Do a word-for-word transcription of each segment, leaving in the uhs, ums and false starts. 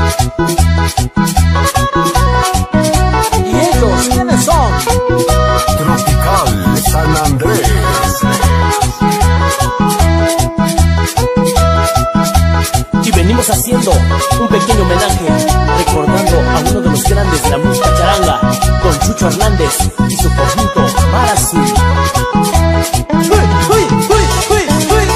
¿Y ellos quiénes son? Tropical San Andrés. Y venimos haciendo un pequeño homenaje, recordando a uno de los grandes de la música charanga, Don Chucho Hernández y su conjunto Mar Azul. ¡Uy, uy, uy, uy, uy!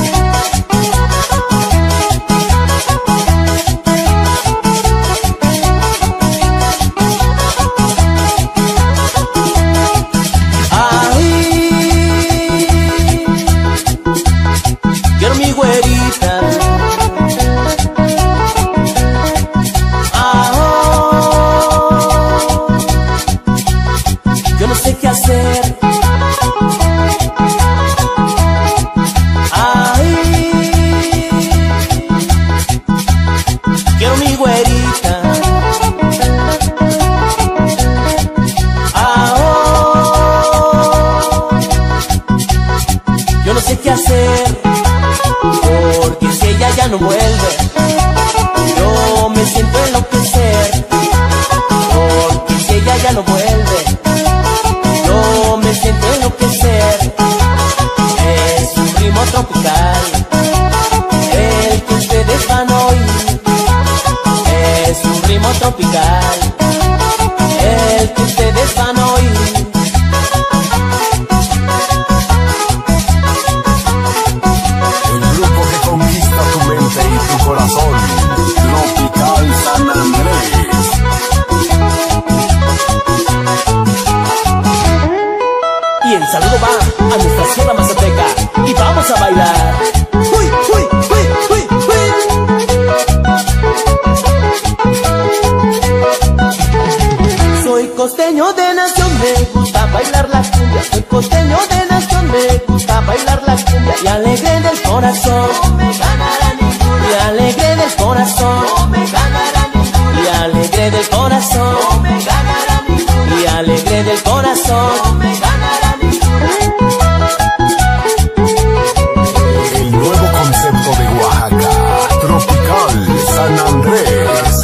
¡Ay! Quiero mi güerita. Yo no sé qué hacer. Ay, quiero mi güerita. Ah, oh, yo no sé qué hacer, porque si ella ya no vuelve, yo me siento enloquecer. Porque si ella ya no vuelve, yo me siento enloquecer. Es un ritmo tropical el que ustedes van a oír. Es un ritmo tropical el que ustedes van a oír. El grupo que conquista tu mente y tu corazón. Tropical San Andrés. Y el saludo va a nuestra Sierra Mazateca. Y vamos a bailar. ¡Uy, uy, uy, uy, uy! Soy costeño de nación, me gusta bailar la cumbia. Soy costeño de nación, me gusta bailar la cumbia. Y alegre del corazón, no me ganará ninguno. Y alegre del corazón, no me ganará ninguno. Y alegre del corazón, no me ganará ninguno. Y alegre del corazón, no me ganará ninguno. El nuevo concepto de Oaxaca. Tropical San Andrés.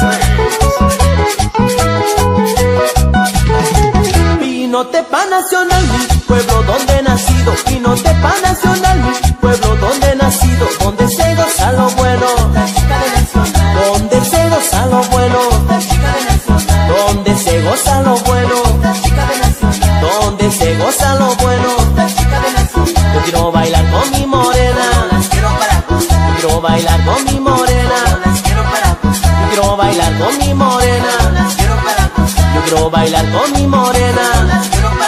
Pinotepa Nacional, mi pueblo donde he nacido. Pinotepa Nacional, mi pueblo donde he nacido. Donde se goza lo bueno, donde se goza lo bueno, donde se goza lo bueno, donde se goza lo bueno. Yo quiero bailar con mi morena, yo quiero bailar con mi morena, yo quiero bailar con mi morena, yo quiero bailar con mi morena.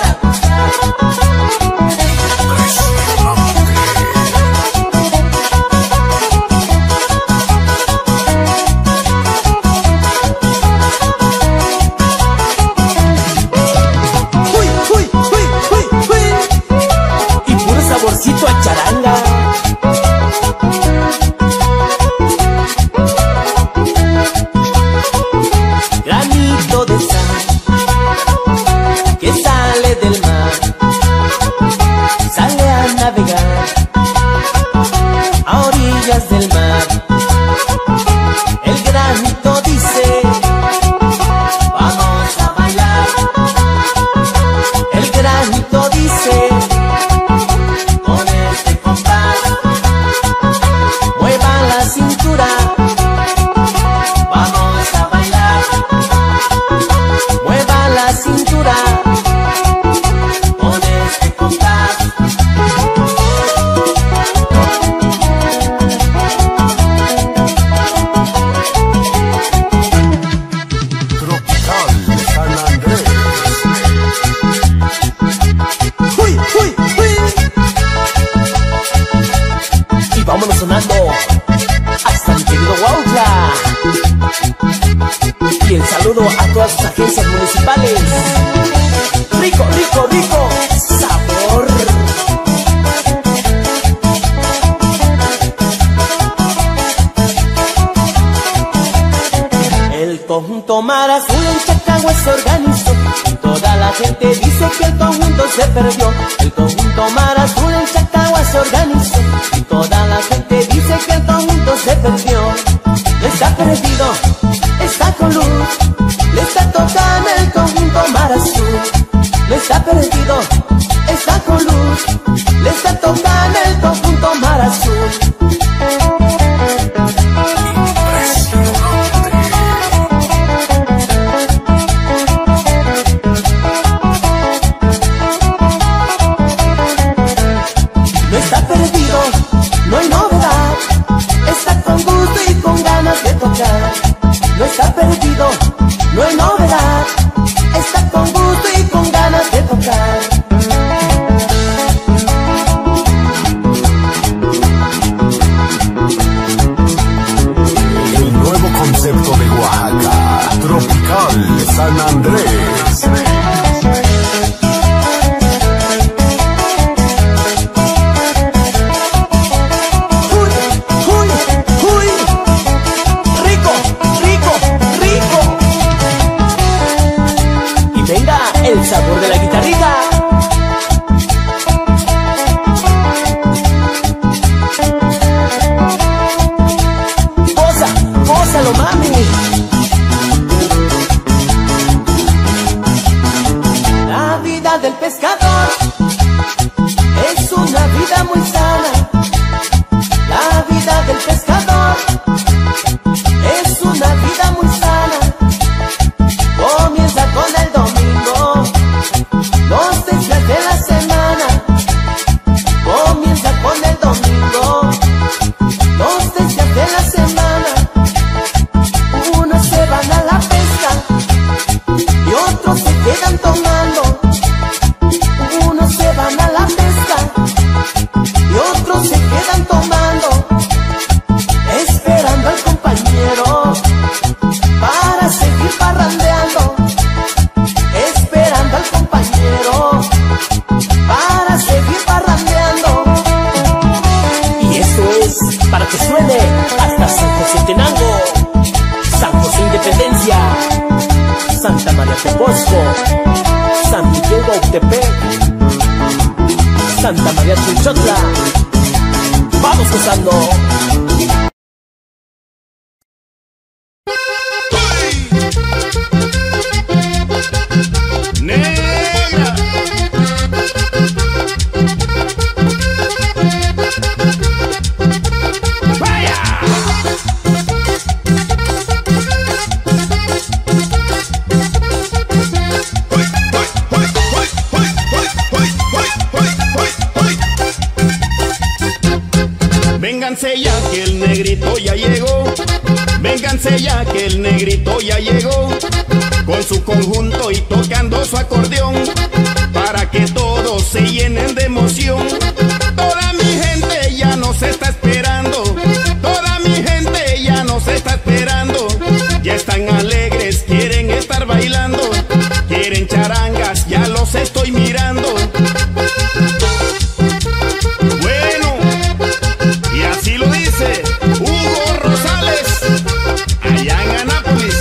Uy, uy, uy, uy, uy. Y puro saborcito a charanga. Granito de sal que sale del mar, sale a navegar a orillas del mar. El granito dice, vamos a bailar. El granito dice, con este compás, mueva la cintura, vamos a bailar. Mueva la cintura con este compás. Tropical San Andrés. ¡Uy, uy, uy! Y vámonos sonando hasta mi querido Huautla. Y el saludo a todas sus agencias municipales. Rico, rico, rico sabor. El conjunto Mar Azul en Chacagua se organizó. Toda la gente dice que el conjunto se perdió. El conjunto Mar Azul en Chacagua se organizó. Y toda la gente dice que el conjunto se perdió. No está perdido, con luz, le está tocando el conjunto Mar Azul. No está perdido, está con luz, le está tocando el conjunto Mar Azul. No está perdido, no hay novedad, está con gusto y con ganas de tocar. No está perdido, no hay novedad, está con gusto y con ganas de tocar. El nuevo concepto de Oaxaca, Tropical San Andrés. El sabor de la guitarrita. Goza, gózalo, mami. La vida del pescador es una vida muy sana. La vida del pescador es una vida muy sana. Comienza con el domingo, los días de la semana. Comienza con el domingo, los días de la semana. Unos se van a la pesca y otros se quedan tomando. Unos se van a la pesca y otros se quedan tomando, esperando al compañero para seguir parrandeando. Esperando al compañero para seguir parrandeando. Y eso es para que suene hasta San José Tenango, San José Independencia, Santa María Tepozco, San Miguel Bautepec, Santa María Chinchotla. Vamos gozando. Negra. Vaya. Vénganse ya que el negrito ya llegó. Vénganse ya que el negrito ya llegó, con su conjunto y tocando su acordeón, para que todos se llenen de emoción. Toda mi gente ya nos está esperando, toda mi gente ya nos está esperando. Ya están alegres, quieren estar bailando, quieren charangas, ya los estoy mirando. Bueno, y así lo dice Hugo Rosales, allá en Anápolis.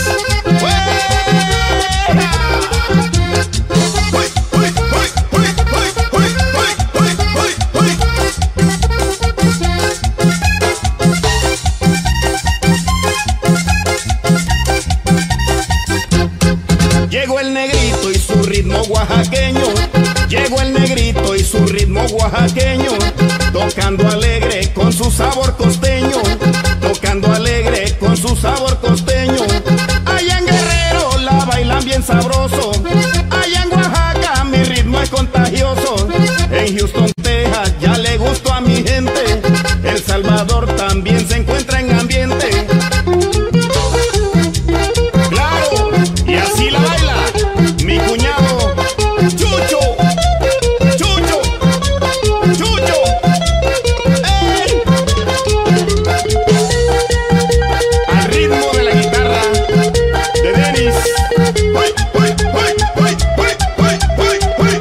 Llegó el negrito y su ritmo oaxaqueño, llegó el negrito y su ritmo oaxaqueño, tocando alegre con su sabor costeño, tocando alegre con su sabor costeño. Allá en Guerrero la bailan bien sabroso, allá en Oaxaca mi ritmo es contagioso. En Houston, Texas ya le gustó a mi gente, El Salvador también se encuentra en ambiente. Claro, y así la baila mi cuñado Chucho, Chucho, Chucho. ¡Ey! Al ritmo de la guitarra de Denis. ¡Uy, uy, uy, uy, uy, uy, uy, uy!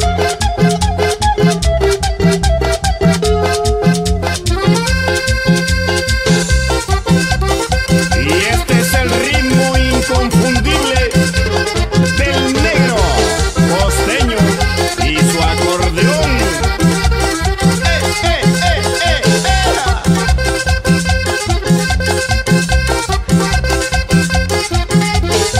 Y este es el ritmo inconfundible del negro costeño y su acordeón. ¡Eh, eh, eh, eh, eh!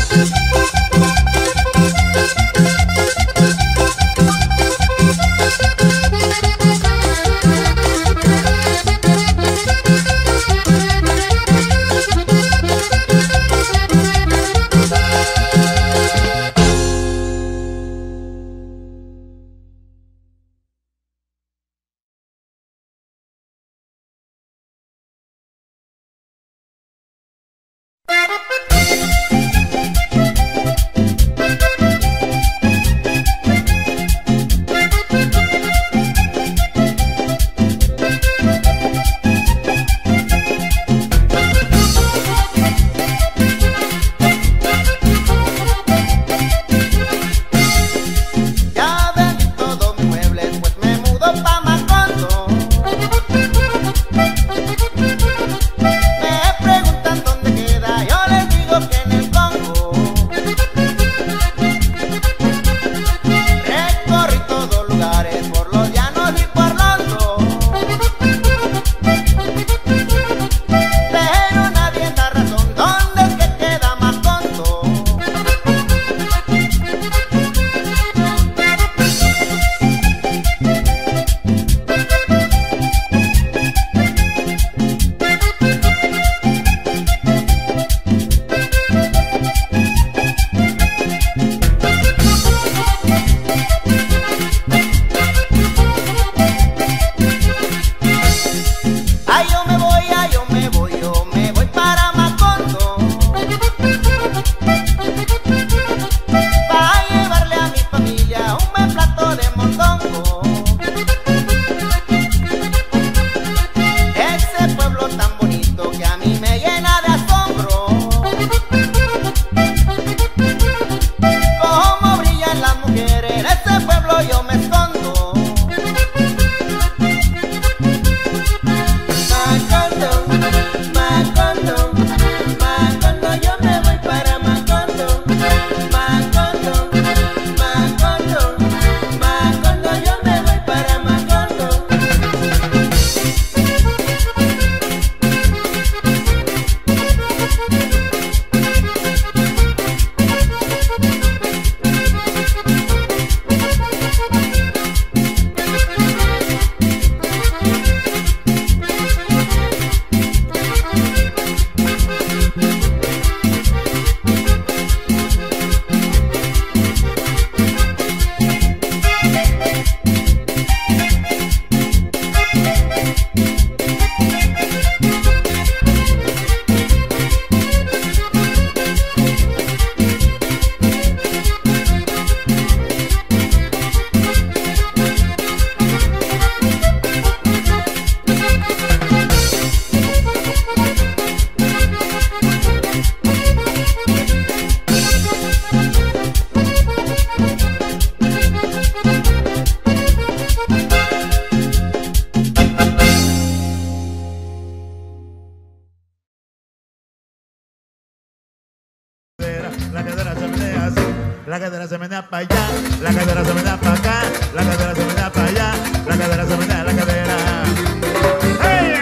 la cadera se menea así, la cadera se menea para allá, la cadera se menea para acá, la cadera se menea para allá, la cadera se menea, la cadera. ¡Hey!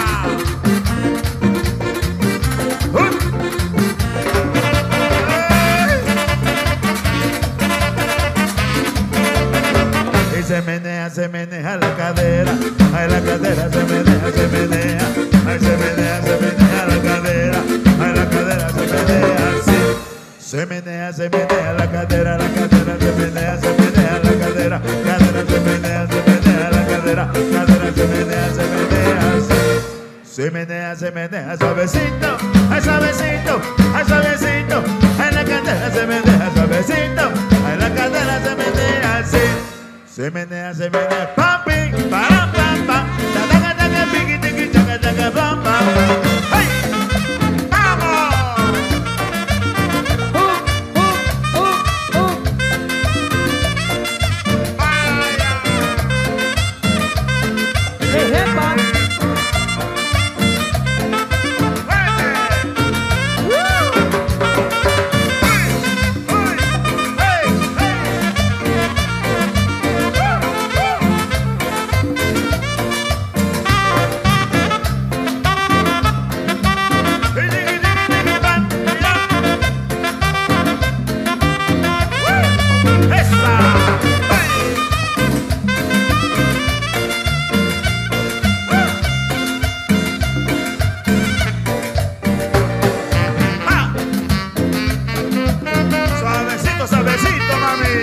Y se menea, se menea la cadera, ay la cadera se menea, se menea, ay se menea, se menea la cadera, ay la cadera se menea así. Se menea, se menea la cadera, la cadera se menea, se menea la cadera, cadera se menea, se menea la cadera, cadera se menea, se menea así. Se menea, se menea suavecito, ay suavecito, ay suavecito, ay la cadera se menea suavecito, ay la cadera se menea así. Se menea, se menea, papi, para pam pam, taca taca piqui tiqui taca taca pam pam. ¡Hey! ¡Vamos! Uh, uh, uh, uh. ¡Vaya! Hey, jefa. Suavecito, suavecito, mami.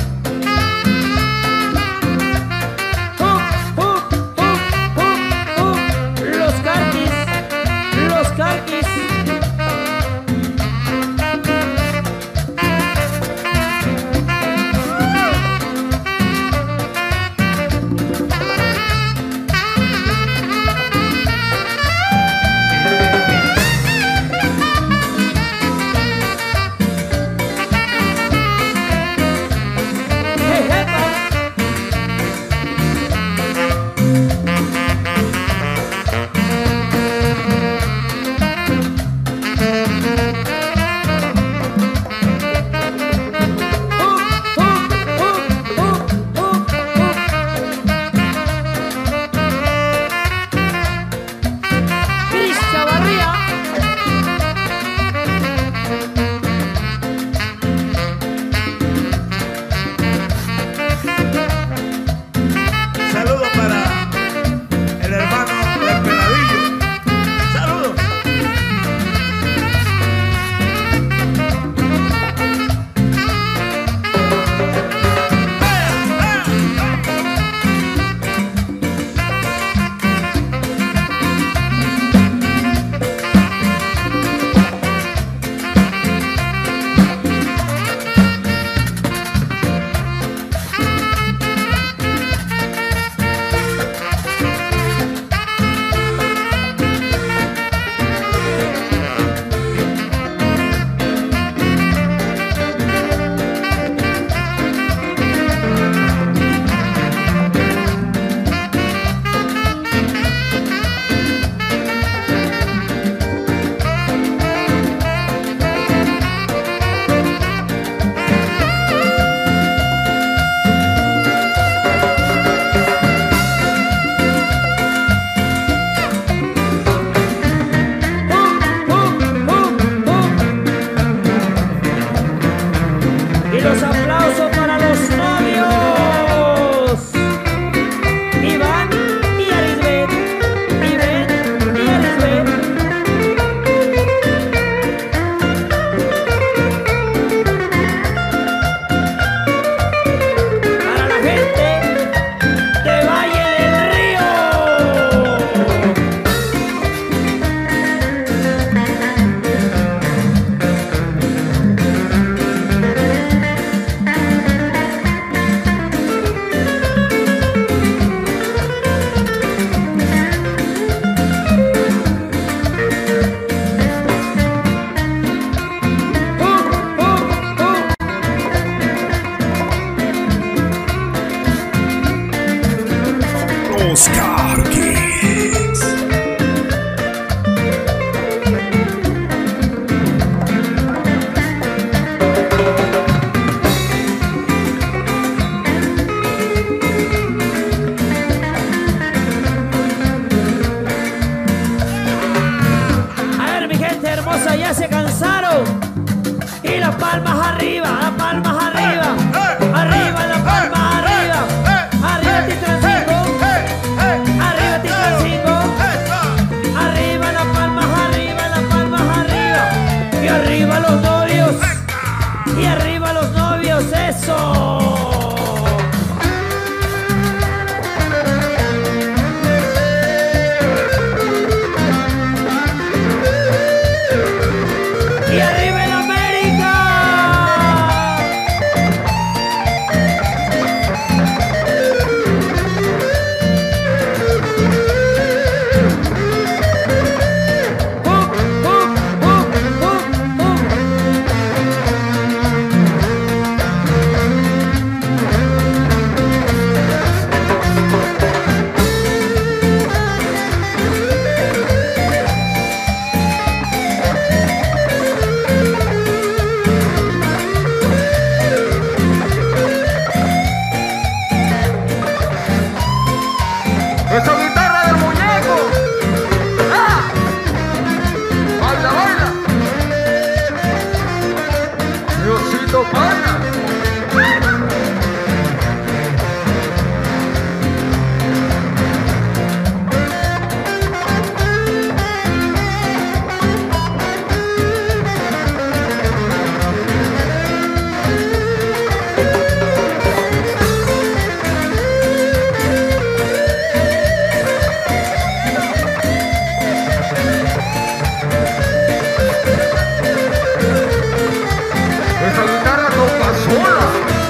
Uh, uh, uh, uh, uh. Los carquis, los carquis. Hey, jefa. Uh, uh, uh, uh, uh, uh. Cris Chavarría. Saludos para el hermano del Peladillo. Saludos. Uh, uh, uh, uh. Y los aplausos para los novios. Iván y Arisbet. Iván y Arisbet. Para la gente de Valle del Río. ya se cansaron. Y las palmas arriba, las palmas arriba. Arriba, las palmas arriba. Arriba, Titrancingo. Arriba, Titrancingo. Arriba, las palmas arriba, las palmas arriba. Y arriba los novios. Y arriba los novios, eso. Y arriba en América. Uh, uh, uh, uh, uh. ¡Esa guitarra del muñeco! ¡Ah! ¡Baila, baila! ¡Diosito pana! ¡Esa guitarra toca sola!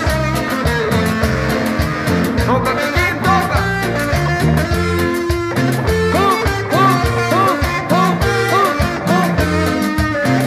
¡Toca, Kikín, toca! Uh, uh, uh, uh, uh, uh.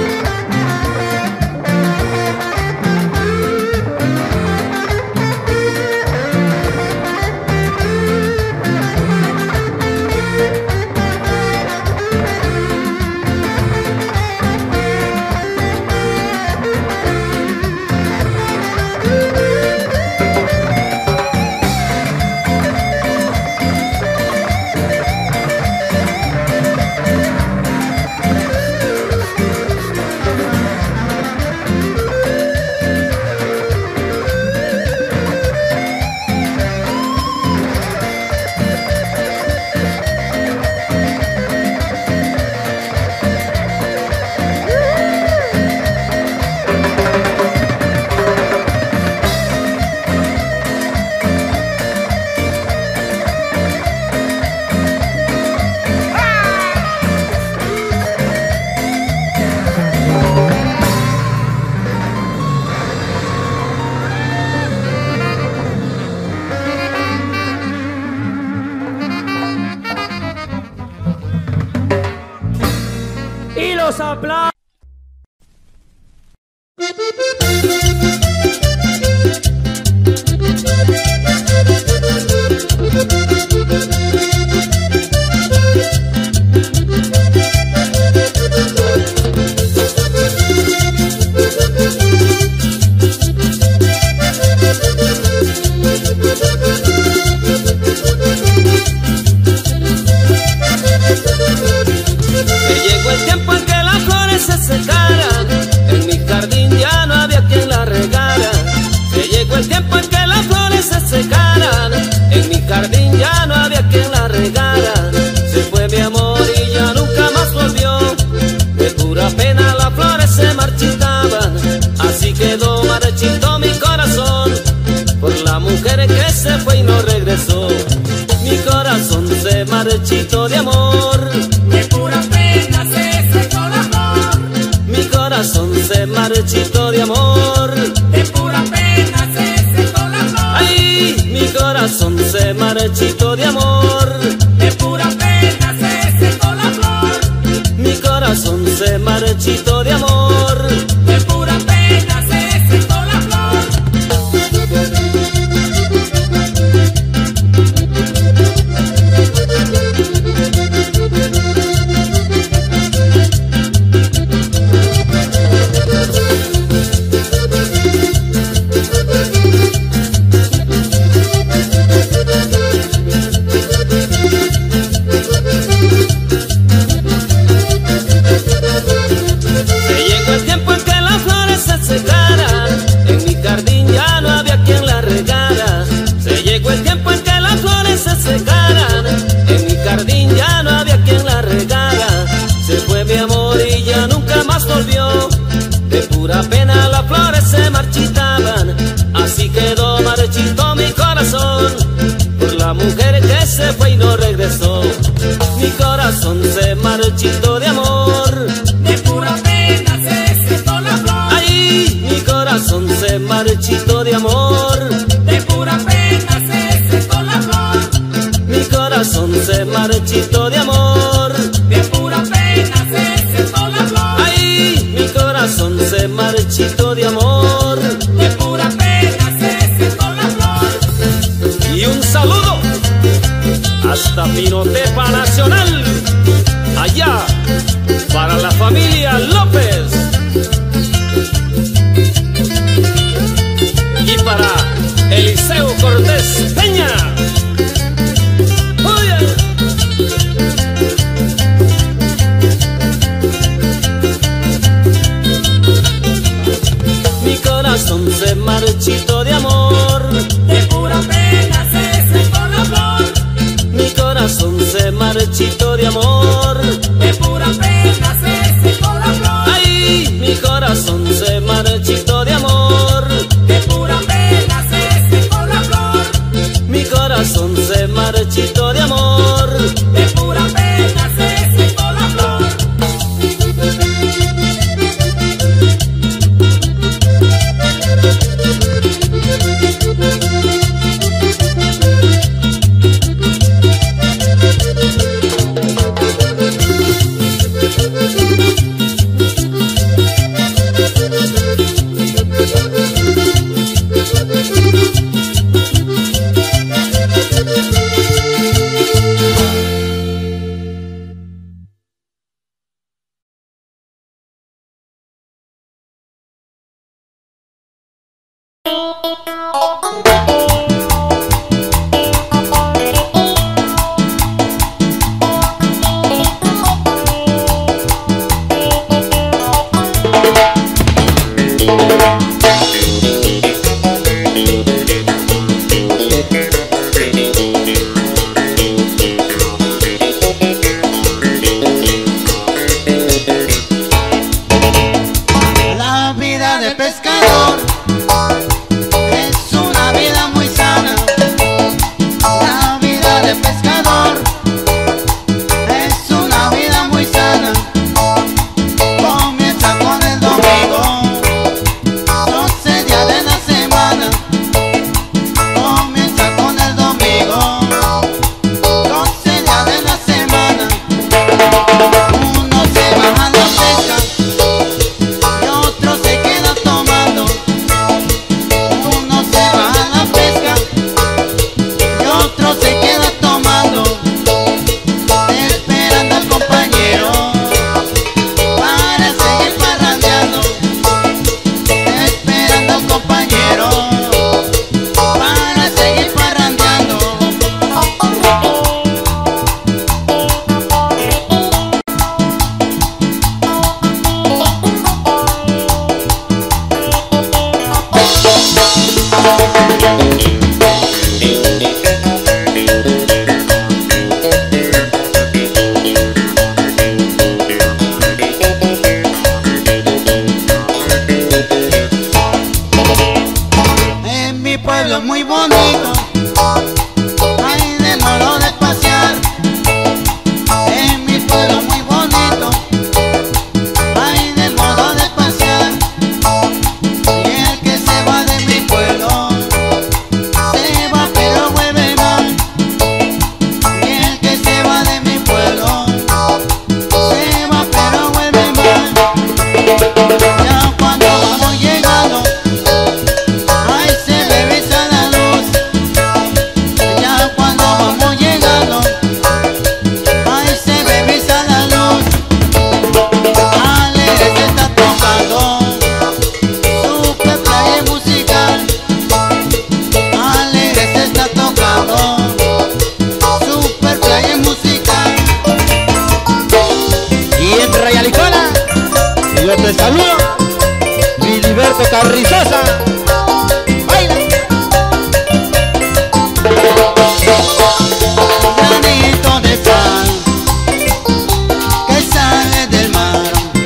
Y los aplausos. Llegó el tiempo en que las flores se secaran, en mi jardín ya no había quien la regara. Se llegó el tiempo en que las flores se secaran, en mi jardín ya no había quien la regara. Se fue mi amor y ya nunca más volvió, de pura pena las flores se marchitaban. Así quedó marchito mi corazón, por la mujer que se fue y no regresó. Mi corazón se marchitó de amor, De pura pena se secó la flor. mi corazón se marchitó de amor. De pura pena se secó la flor. Ay, mi corazón se marchitó de amor. De pura pena se secó la flor. Mi corazón se marchitó de amor. De pura pena se secó la flor. marchito de amor. De pura pena se secó la flor. Mi corazón se marchito de amor. De pura pena se secó la flor. Ay, mi corazón se marchito de amor. De pura pena se secó la flor. Y un saludo hasta Pinotepa Nacional, allá para la familia López. Y para Eliseo Cortés Peña. Oye. Mi corazón se marchito de amor. De pura pena se secó la flor. Mi corazón se marchito de amor. De pura pena se secó la flor. Ay, mi corazón se marchito de amor. De pura pena se secó la flor. Mi corazón se marchito de amor. De pura pena se secó la flor. La vida de pescador es una vida muy sana. La vida de pescador es una vida muy sana. Comienza con el domingo, doce días de la semana. Comienza con el domingo, doce días de la semana. Uno se baja a la pesca y otro se queda tomando. Uno se va a la pesca y otro se queda tomando, esperando al compañero para seguir parrandeando. Esperando al compañero para seguir parrandeando. En mi pueblo muy bonito hay de modo de pasear. En mi pueblo muy bonito hay de modo de pasear. Y el que se va de mi pueblo se va pero vuelve más. Y el que se va de mi pueblo se va pero vuelve más. Ya cuando vamos llegando, ahí se ve visa la luz. Ya cuando vamos llegando, ahí se ve visa la luz. Alegre se está tocando super playa musical. Alegre se está tocando super playa musical. Y en Rayalicola, yo te saludo, Filiberto Carrizosa. Baila. Granito de sal que sale del mar,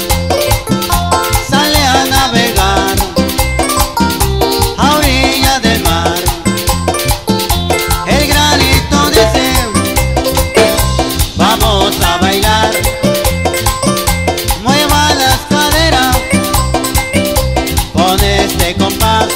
sale a navegar a orilla del mar. El granito de sal, vamos a bailar. Mueva las caderas con este compás.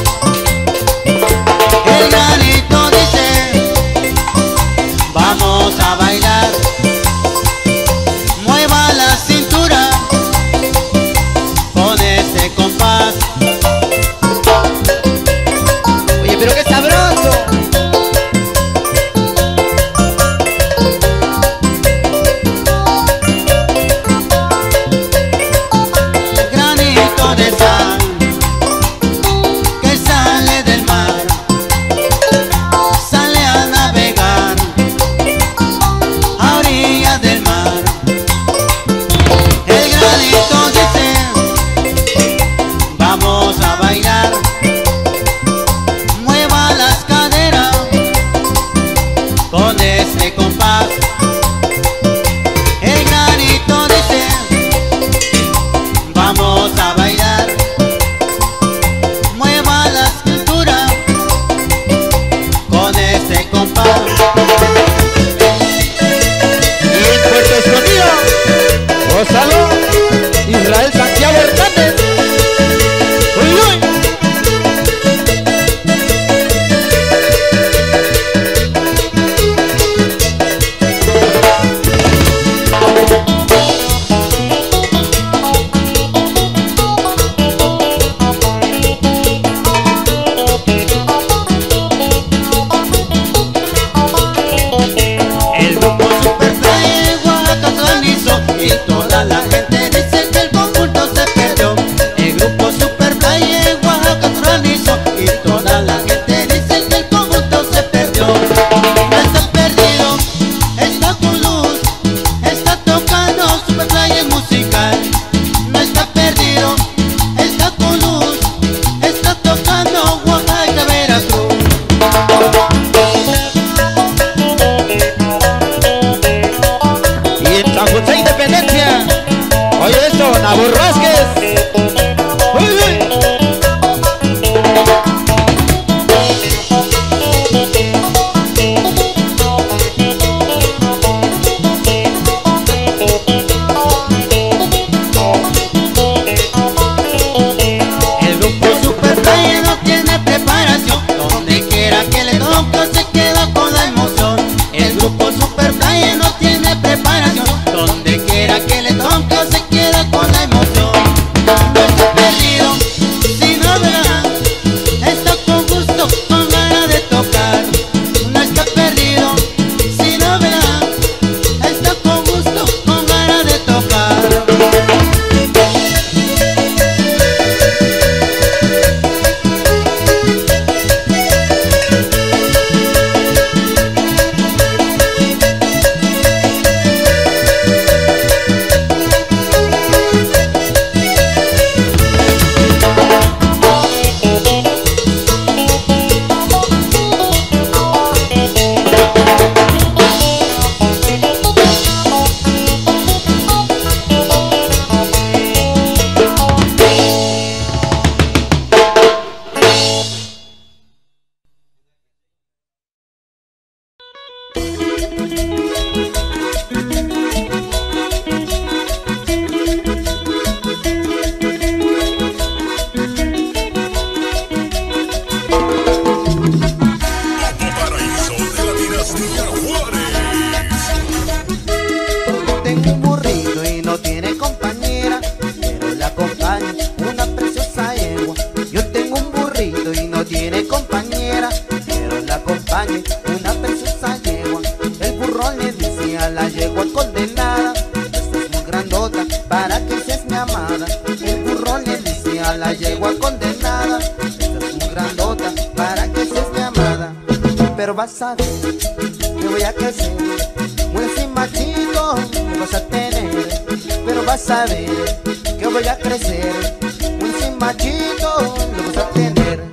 El burro le dice a la yegua condenada: esta es muy grandota para que seas mi amada. Pero vas a ver que voy a crecer, muy así machito me vas a tener. Pero vas a ver que voy a crecer, muy así machito lo vas a tener.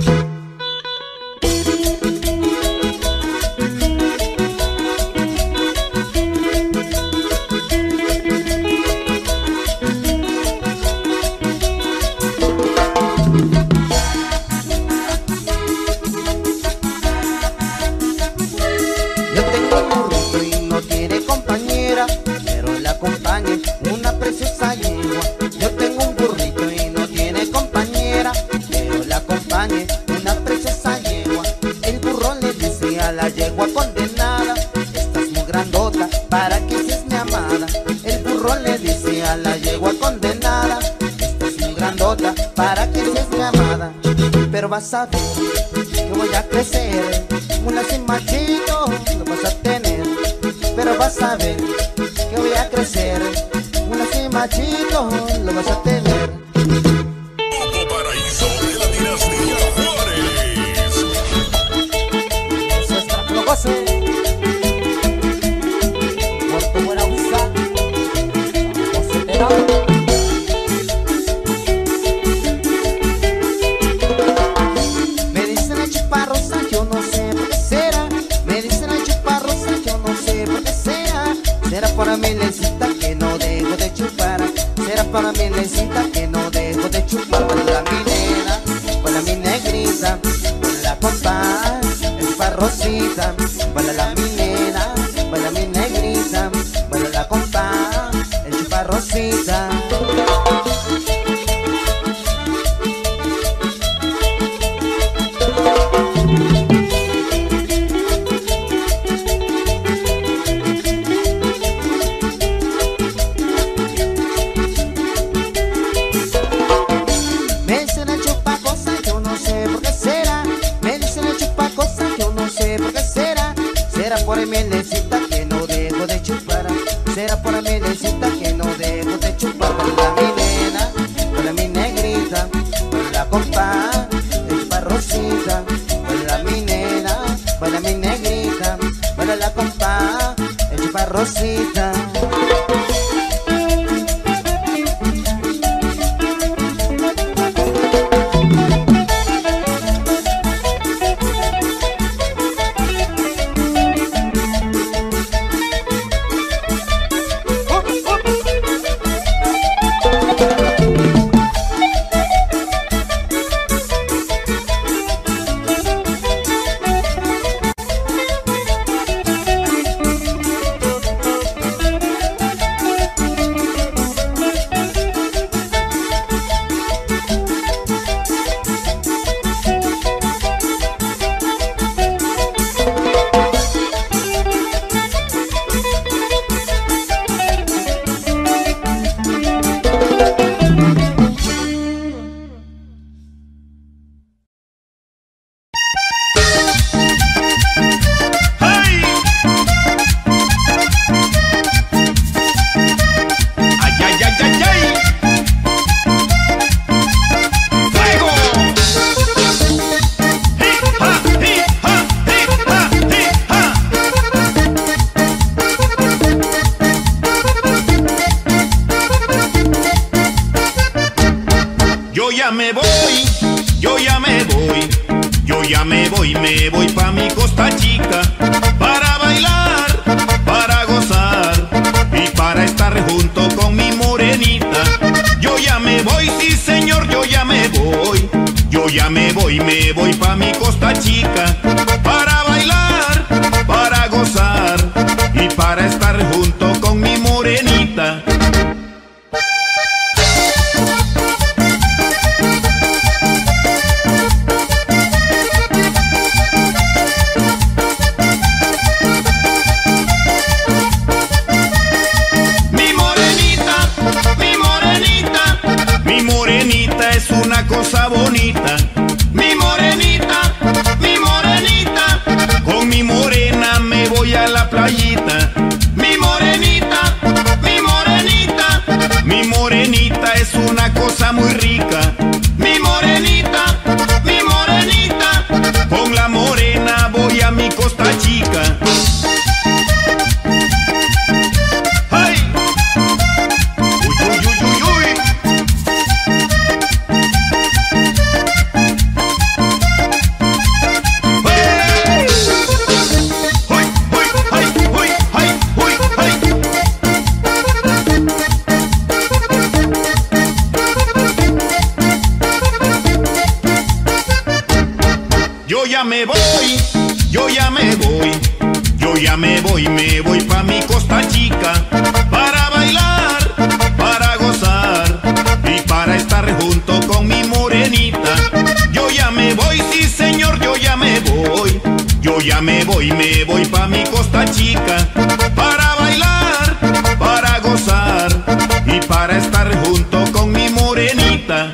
Una preciosa yegua. Yo tengo un burrito y no tiene compañera, pero la acompañe una preciosa yegua. El burro le dice a la yegua condenada: estás muy grandota para que seas mi amada. El burro le dice a la yegua condenada: estás muy grandota para que seas mi amada. Pero vas a ver que voy a crecer, una sin machito lo vas a tener. Pero vas a ver que voy a crecer, una así machito lo vas a tener. Paraíso de la dinastía Juárez. Eso es Traplogoce, Puerto Buenavista, José. Me dicen la chuparrosa, yo no sé por qué será. Me dicen la chuparrosa, yo no sé por qué será. Será para mi lencita que no dejo de chupar. Será para mi lencita que no dejo de chupar. Para mi nena, para mi negrita, para la compa, el chuparrosita. Para la mi nena, para mi negrita, para la compa, el chuparrosita. Será por mi lencita que no dejo de chupar. Será por mi lencita que no dejo de chupar. Para mi nena, para mi negrita, para la compa, el chuparrosita. Para mi nena, para mi negrita, para la compa, el chuparrosita. ya me voy, yo ya me voy, yo ya me voy, me voy pa' mi Costa Chica, para bailar, para gozar y para estar junto con mi morenita. Yo ya me voy, sí señor, yo ya me voy, yo ya me voy, me voy pa' mi Costa Chica, para bailar, para gozar y para estar junto con mi morenita. Es una cosa bonita, mi morenita, mi morenita, con mi morena me voy a la playita. Mi morenita, mi morenita, mi morenita es una cosa muy rica. Mi morenita, mi morenita, con la morena voy a mi Costa Chica. ¡Ay! ¡Uy, uy, uy, uy, uy! ¡Hey! ¡Uy, uy, ay, uy, ay, uy, ay! Yo ya me voy, yo ya me voy, yo ya me voy, me voy pa' mi Costa Chica, para bailar, para gozar y para estar junto con mi morenita. Yo ya me voy, sí señor, yo ya me voy, yo ya me voy, me voy pa' mi Costa Chica, para bailar, para gozar y para estar junto con mi morenita.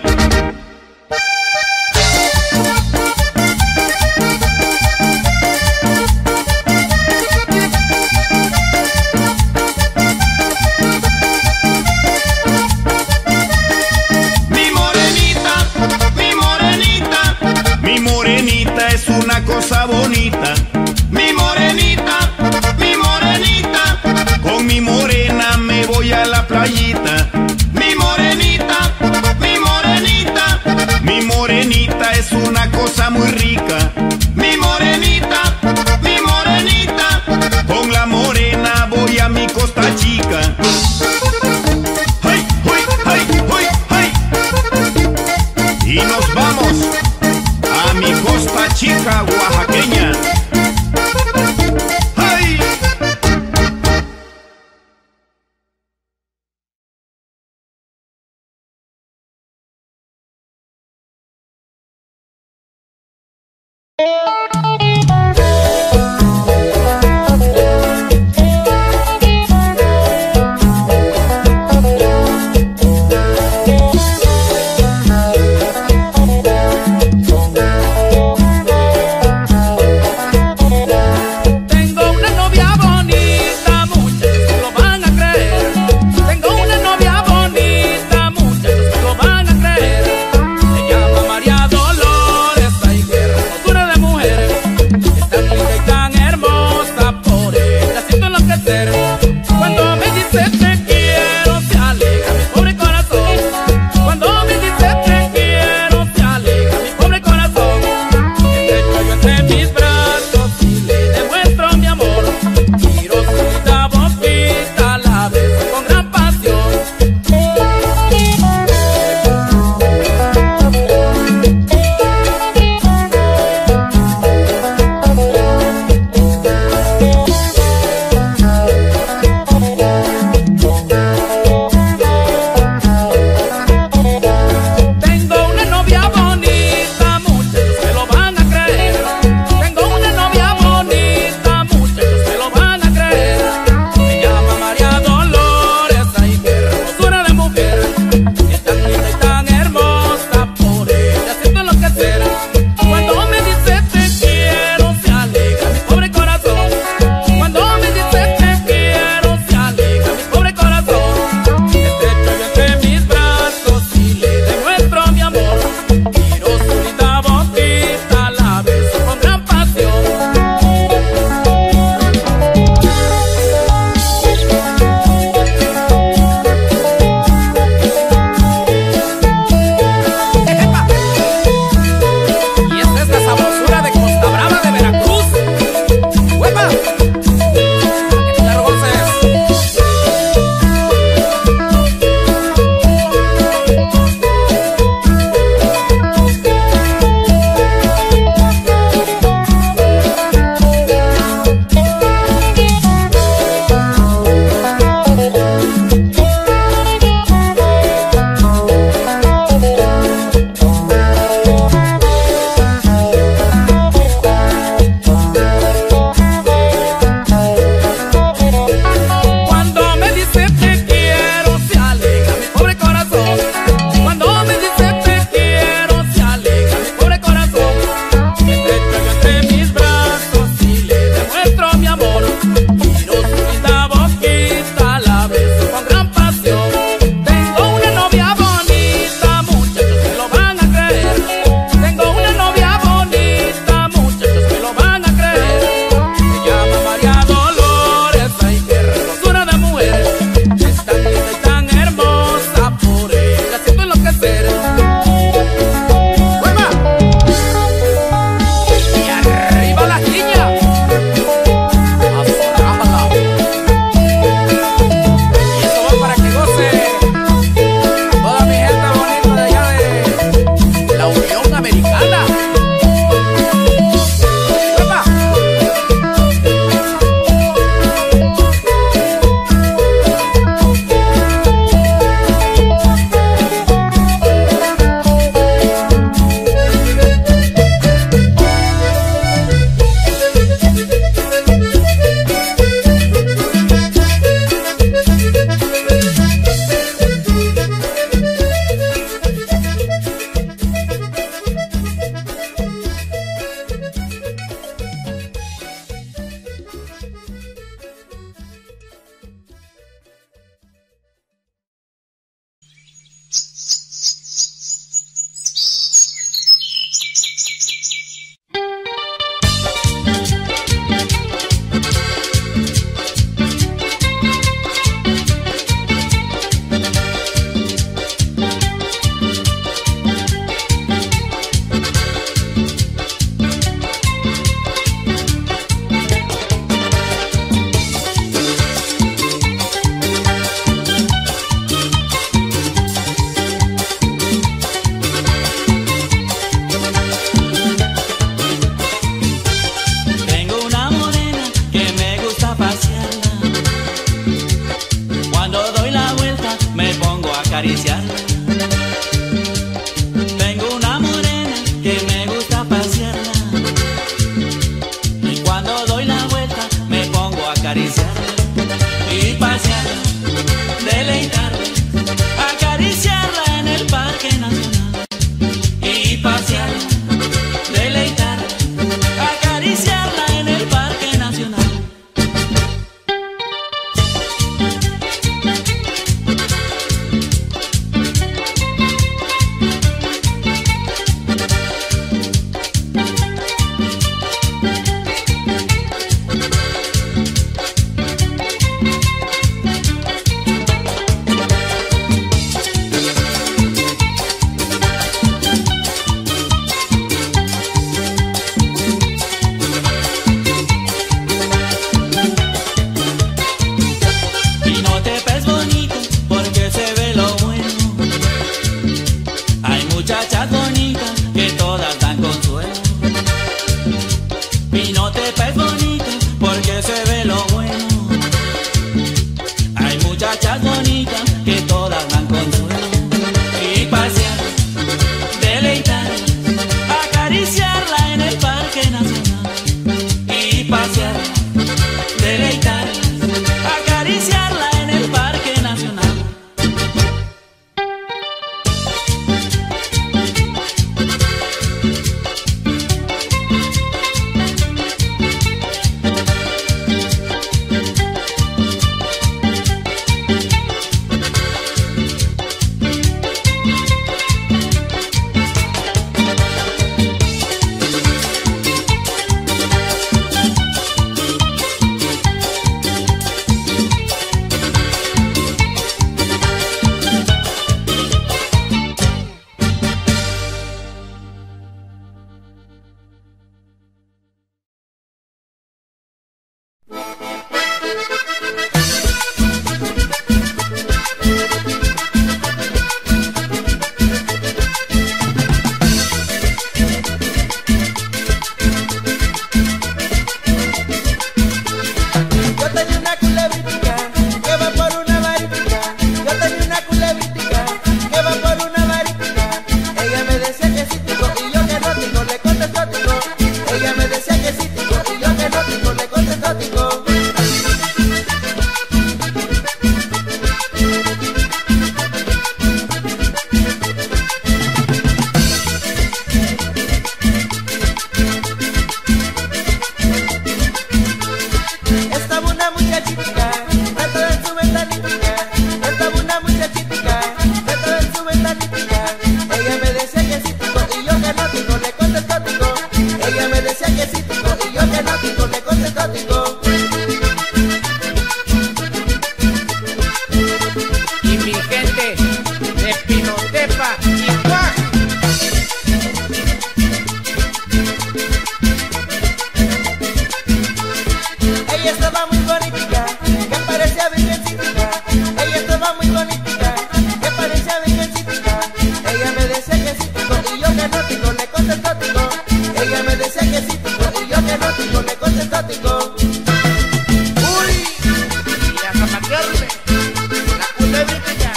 Es una cosa bonita, mi morenita, mi morenita, con mi morena me voy a la playita. Mi morenita, mi morenita, mi morenita es una cosa muy rica. Mi morenita, mi morenita, con la morena voy a mi Costa Chica. ¡Ay, uy, ay, uy, ay! Y nos vamos a mi Costa Chica oaxaqueña. ¡Ay! Mujer decía que sí, tico, y yo que no, tico, le contestó, tico. Ella me decía que sí, tico, y yo que no, tico, le contestó, tico. Uy, y a zapatearle la culebrita.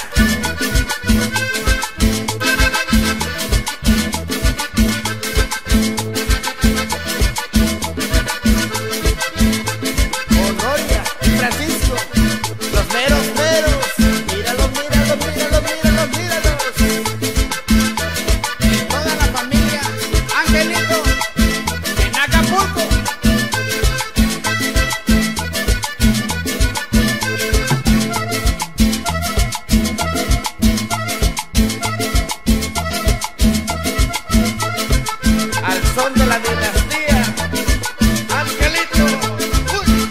Con Roya y Francisco, los meros meros. Míralos, míralos, míralos, míralos, míralos. Y toda la familia Angelito en Acapulco. Al son de la dinastía, Angelito. Uy.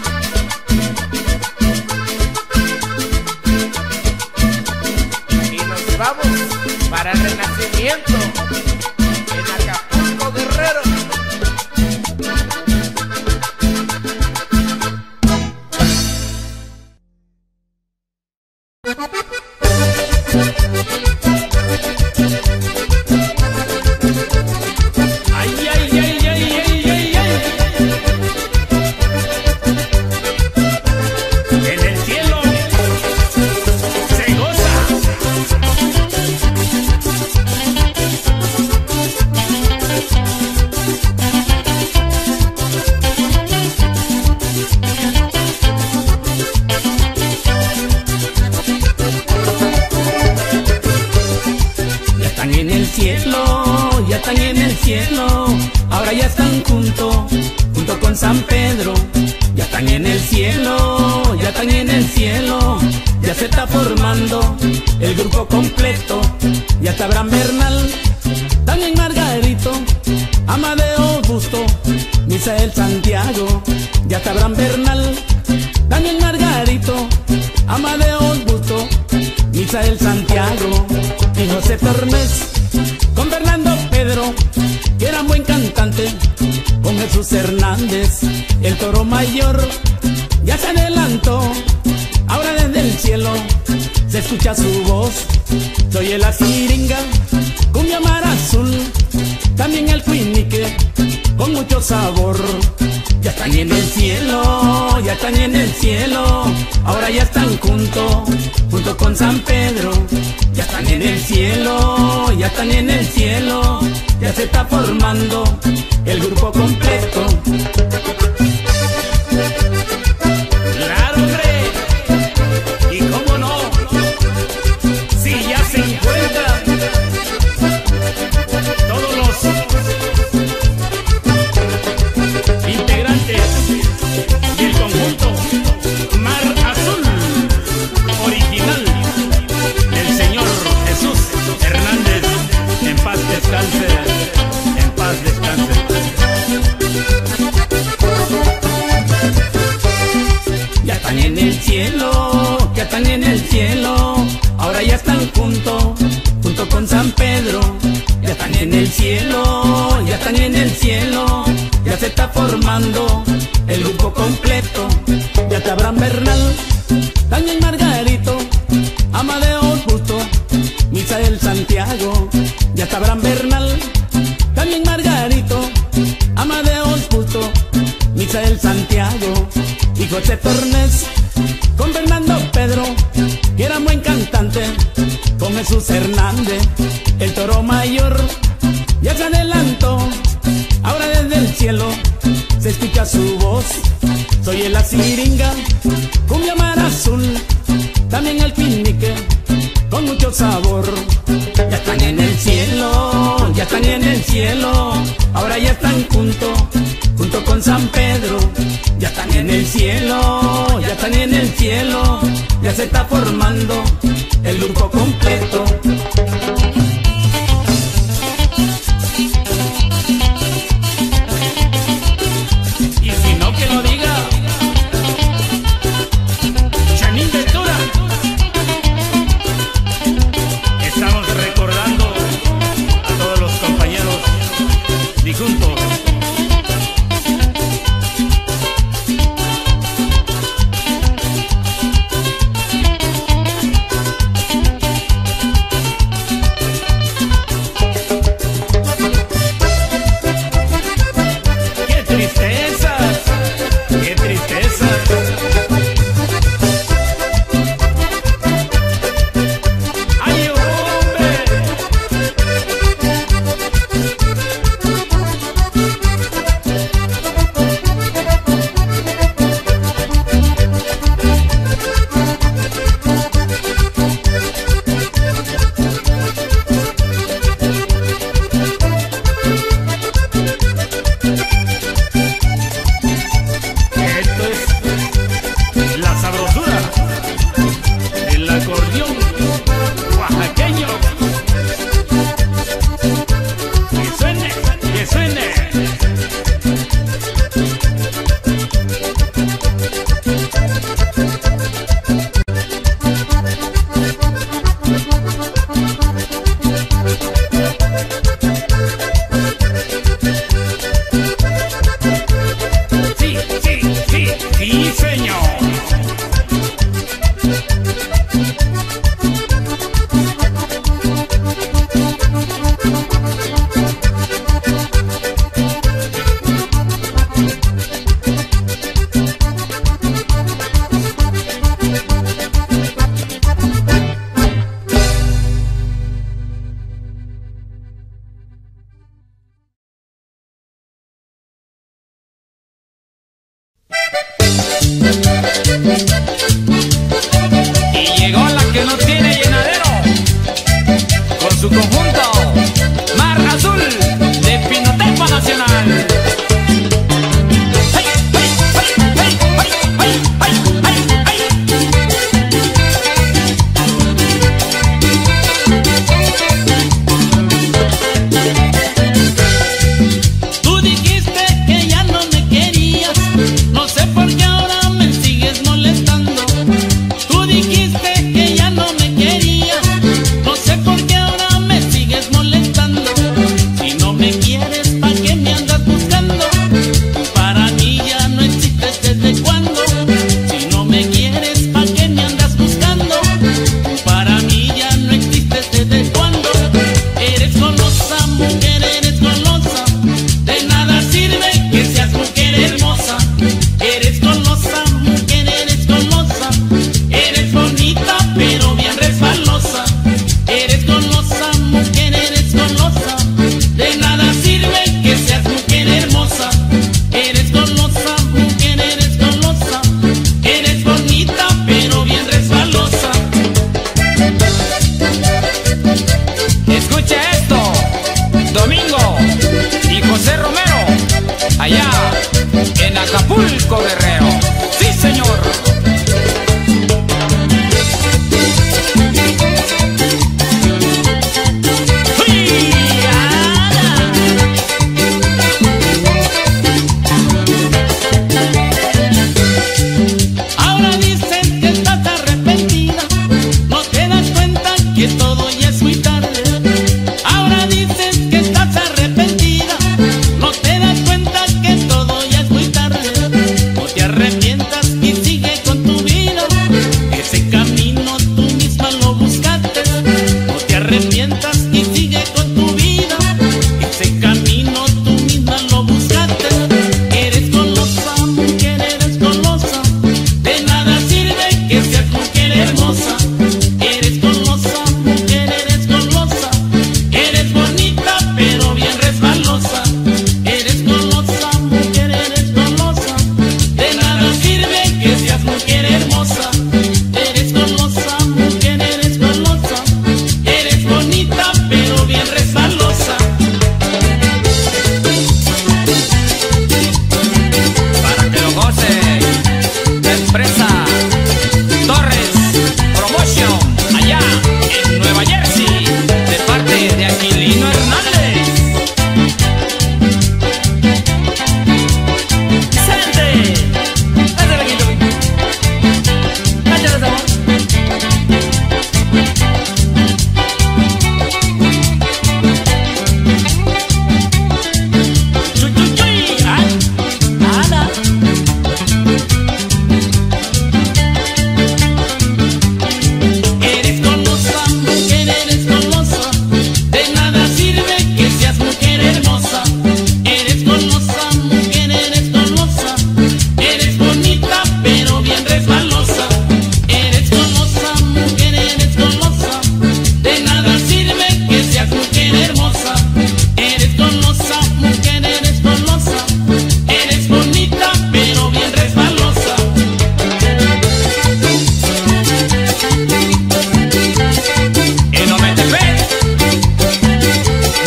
y nos vamos para el renacimiento en Acapulco, Guerrero. Ay, ay, ay, ay, ay, ay, ay. En el cielo se goza. Ya están en el cielo, ya están en el cielo, ahora ya están juntos, junto con San Pedro. Ya están en el cielo, ya están en el cielo, ya se está formando el grupo completo. Ya está Abraham Bernal, también Margarito, Amadeo Augusto, Misael Santiago. Ya está Abraham Bernal, también Margarito, Amadeo Augusto, Misael Santiago y José Tormes, con Fernando Pedro, que era buen cantante, con Jesús Hernández, el Toro Mayor, ya se adelantó. Ahora desde el cielo se escucha su voz. Soy el Asiringa, cumbia mar azul, también el Cuinique, con mucho sabor. Ya están en el cielo, ya están en el cielo, ahora ya están juntos, junto con San Pedro. Ya están en el cielo, ya están en el cielo, ya se está formando el grupo completo. Claro, hombre, y cómo no, si ya se encuentran todos los integrantes del conjunto Mar Azul original del señor Jesús Hernández. En paz descanse, en paz descanse. Ya están en el cielo, ya están en el cielo, ahora ya están juntos, junto con San Pedro. Ya están en el cielo, ya están en el cielo, ya se está formando el grupo completo. Ya está Abraham Bernal, también Margarito, Amadeo Augusto, Misael Santiago. Ya está Abraham Bernal, también Margarito, Amadeo Augusto, Misael Santiago y José Tornes, con Fernando Pedro, que era buen cantante, con Jesús Hernández, el Toro Mayor, ya se adelantó. Ahora desde el cielo se escucha su voz. Soy el Asiringa, cumbia mar azul, también el Cuinique, con mucho sabor. Ya están en el cielo, ya están en el cielo, ahora ya están juntos, junto con San Pedro. Ya están en el cielo, ya están en el cielo, ya se está formando el grupo completo. Y si no, que lo diga Chanín Ventura. Estamos recordando a todos los compañeros difuntos.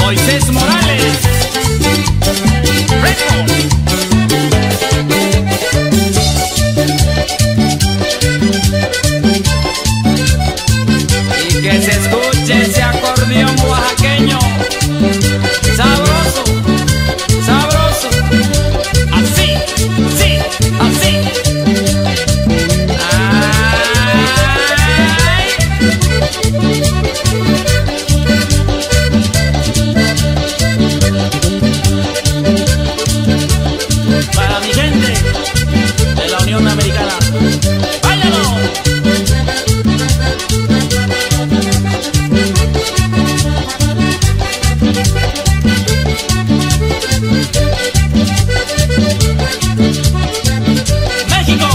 Moisés Morales. Record. Y que se escuche ese acordeón oaxaqueño. Sabroso, sabroso. Así, sí, así. Para mi gente de la Unión Americana, ¡báilalo! ¡México!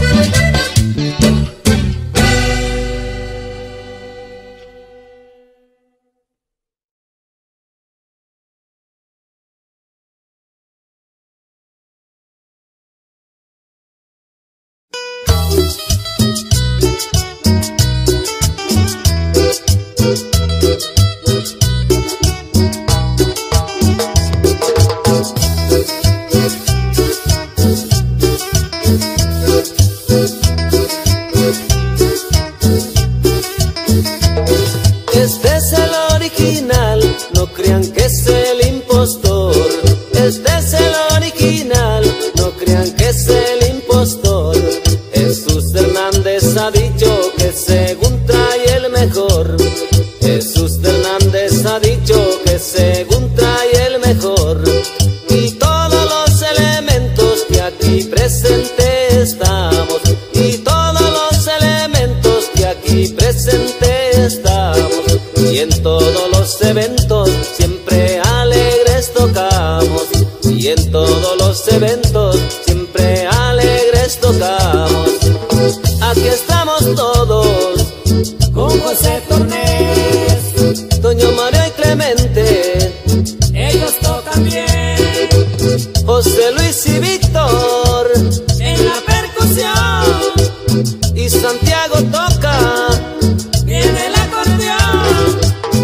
Este es el original, no crean que es el impostor. Este es el original, no crean que es el impostor. Jesús Hernández ha dicho que según trae el mejor. Jesús Hernández ha dicho que según trae el mejor. Y todos los elementos que aquí presentes estamos. Y todos los elementos que aquí presentes estamos. Y en todos los eventos siempre alegres tocamos. Y en todos los eventos siempre alegres tocamos. Aquí estamos todos con José Tornés, Doña María y Clemente. Ellos tocan bien. José Luis y Víctor en la percusión. Y Santiago toca bien el acordeón.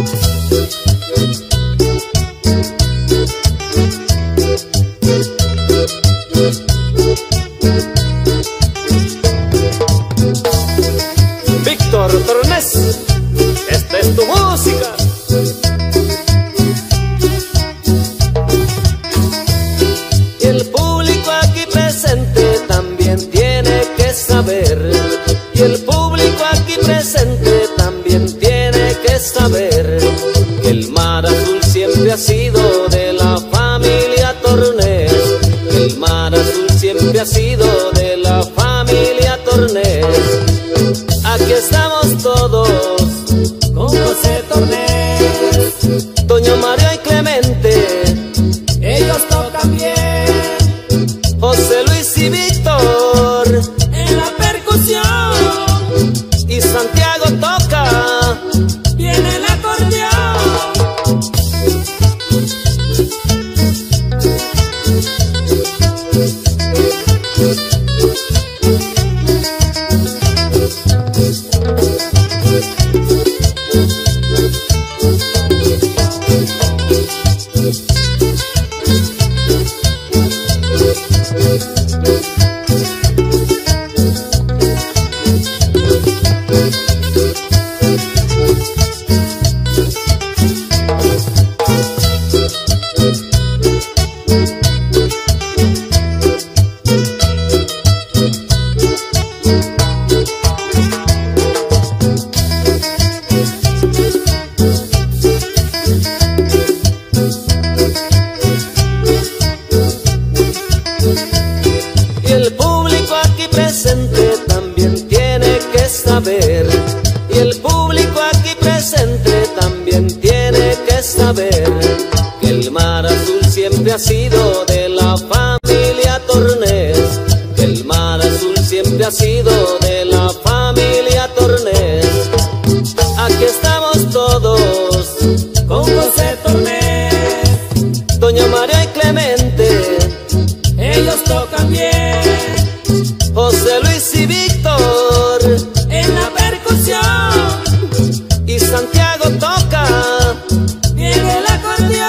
Víctor Tornés, esta es tu música. Y el público aquí presente también tiene que saber. Y el público aquí presente también tiene que saber que el Mar Azul siempre ha sido de la familia Tornés. Que el Mar Azul siempre ha sido de la familia Tornés. Aquí estamos todos con José Tornés, Doña María y Clemente. Ellos tocan bien. José Luis y Víctor en la percusión. Y Santiago toca bien el acordeón. Y el público aquí presente también tiene que saber. Y el público aquí presente también tiene que saber que el Mar Azul siempre ha sido de la familia Tornés. Que el Mar Azul siempre ha sido de la familia Tornés. Aquí estamos todos con José Tornés, Doña María y Clemente. Ellos tocan bien. José Luis y Víctor en la percusión. Y Santiago toca bien el acordeón.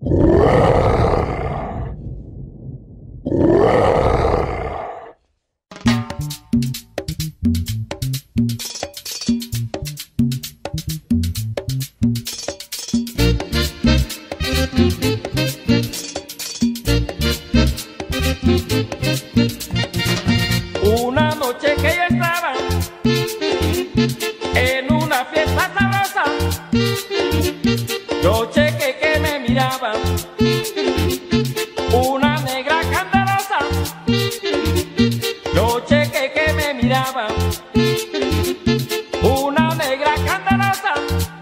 Una noche que yo estaba en una fiesta sabrosa, yo chequé que me miraba una negra candorosa, yo chequé que me miraba una negra candorosa,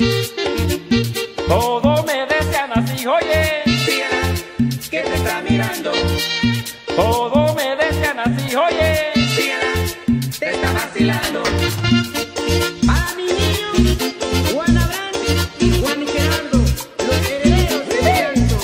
todos me decían así, oye, Mira, que te está mirando. todos me decían así, oye, Te está vacilando. Para mi niño, Juan Abraham y Juan Gerardo, los herederos del viento.